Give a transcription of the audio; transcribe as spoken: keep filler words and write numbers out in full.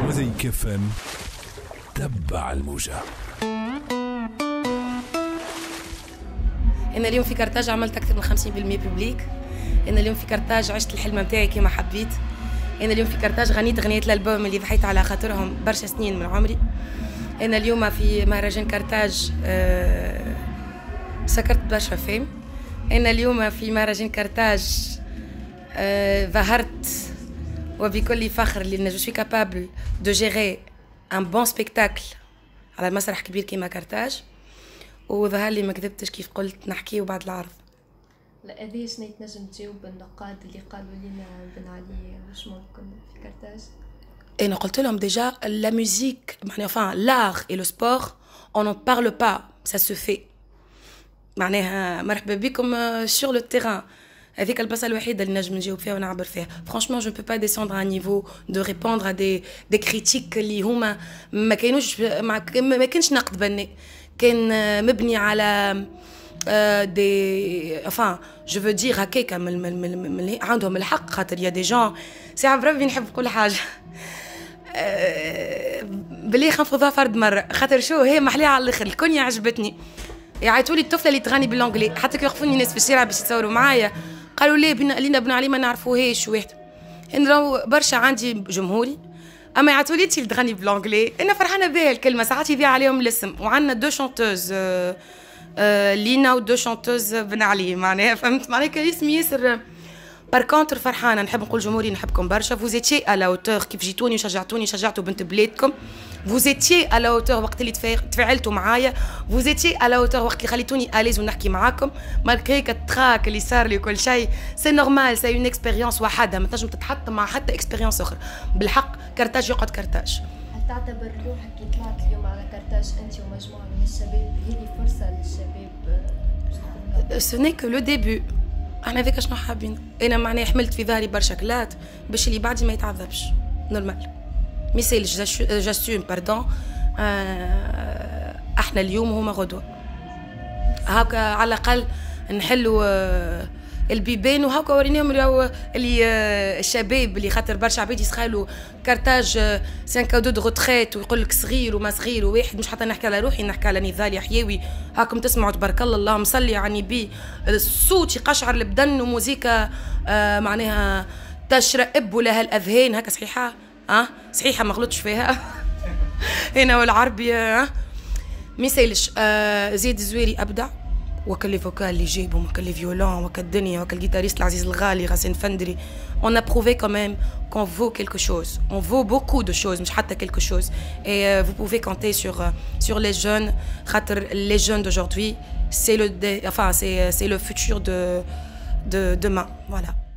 مزيك اف ام، تبع الموجة. أنا اليوم في كرتاج عملت أكثر من خمسين بالمية ببليك. أنا اليوم في كرتاج عشت الحلم متاعي كما حبيت. أنا اليوم في كرتاج غنيت غنية الألبوم اللي ضحيت على خاطرهم برشا سنين من عمري. أنا اليوم في مهرجان كرتاج أه سكرت برشا فيم. أنا اليوم في مهرجان كرتاج أه ظهرت وبكل فخر لأن جو سوي كابابل دو جيري ان بون سبيكتاكل على مسرح كبير كيما كرتاج، وظهر لي ما كذبتش كيف قلت نحكيه بعد العرض. لا هذه شنو تنجم تجاوب النقاد اللي قالوا لنا بن علي واش ممكن في كرتاج؟ انا قلت لهم ديجا لا ميوزيك معناها enfin l'art et le sport on n'en parle pas, ça se fait. معناها مرحبا بكم sur le terrain. هذيك البلاصه الوحيده اللي نجم نجاوب فيها ونعبر فيها. Franchement je ne peux pas descendre à un niveau de répondre à des des critiques اللي هما ما كانوش ما كانش نقد بناء، كان مبني على دي enfin je veux dire هكاك من عندهم الحق، خاطر يا دي جون ساعه بربي نحب كل حاجه بلي خنفضها فرد مره، خاطر شو هي محلية على الاخر. الكونيا عجبتني، يعيطوا لي الطفله اللي تغني بالانجلي، حتى كي يوقفوني ناس في الشارع باش يتصوروا معايا قالوا لي بنا لينا بن علي ما نعرفوهاش واحد. انا برشا عندي جمهوري اما يعيطوا لي انت اللي تغني بالانجلي، انا فرحانه بها الكلمه. ساعات يضيع عليهم الاسم، وعندنا دو شونتوز آه آه لينا ودو شونتوز بن علي، معناها فهمت معناها كان اسمي ياسر. بار كونتر فرحانه، نحب نقول جمهوري نحبكم برشا. فوزيتي على اوتور كيف جيتوني وشجعتوني شجعتوا بنت بلادكم. فوزيتي على اوتور وقت اللي تفاعلتوا معايا. فوزيتي على اوتور وقت اللي خليتوني اليز ونحكي معاكم مالغري كالتراك اللي صار لي وكل شيء. سي نورمال، سي اون اكسبيريونس وحده ما تنجم تتحط مع حتى اكسبيريونس اخرى. بالحق كرتاج يقعد كرتاج. هل تعتبر روحك اللي طلعت اليوم على كرتاج انت ومجموعه من الشباب هذه فرصه للشباب؟ سو ني كو لو ديبي. احنا هذاك شنو حابين. انا معناها حملت في ظهري برشا كلات باش اللي بعدي ما يتعذبش. نورمال ما يسالش جاسوم باردون. احنا اليوم وهما غدوه، هاكا على الاقل نحلوا البيبان وهاكا وريناهم اللي الشباب اللي خاطر برشا عباد يسخالوا كرتاج سان كادو دو روتريت ويقول لك صغير وما صغير وواحد. مش حتى نحكي على روحي، نحكي على نضال يحيوي. هاكم تسمعوا تبارك الله اللهم صلي على النبي، الصوت يقشعر البدن وموسيقى آه معناها تشرب ولها الاذهان. هكا صحيحه؟ اه صحيحه ما غلطش فيها هنا والعربيه اه ميسالش. آه زيد الزويري ابدع، وكل لي فوكال اللي جابهم وكل لي فيولون وكل الدنيا وكل الجيتاريست العزيز الغالي غسان فندري. on a prouvé quand même qu'on vaut quelque chose, on vaut beaucoup de choses مش حتى quelque chose. et euh, vous pouvez compter sur euh, sur les jeunes خاطر les jeunes d'aujourd'hui c'est le enfin c'est c'est le futur de de demain. Voilà.